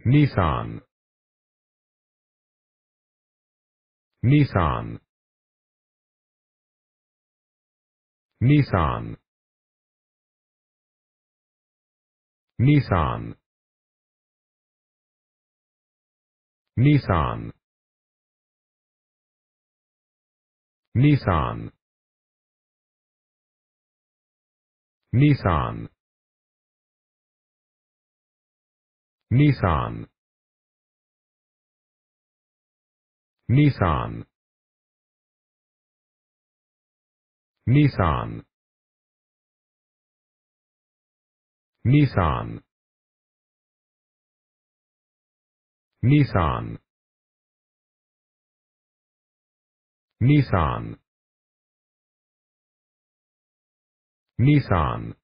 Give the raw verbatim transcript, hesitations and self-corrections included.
Nissan, Nissan, Nissan, Nissan, Nissan, Nissan, Nissan, Nissan, Nissan, Nissan, Nissan, Nissan, Nissan, Nissan,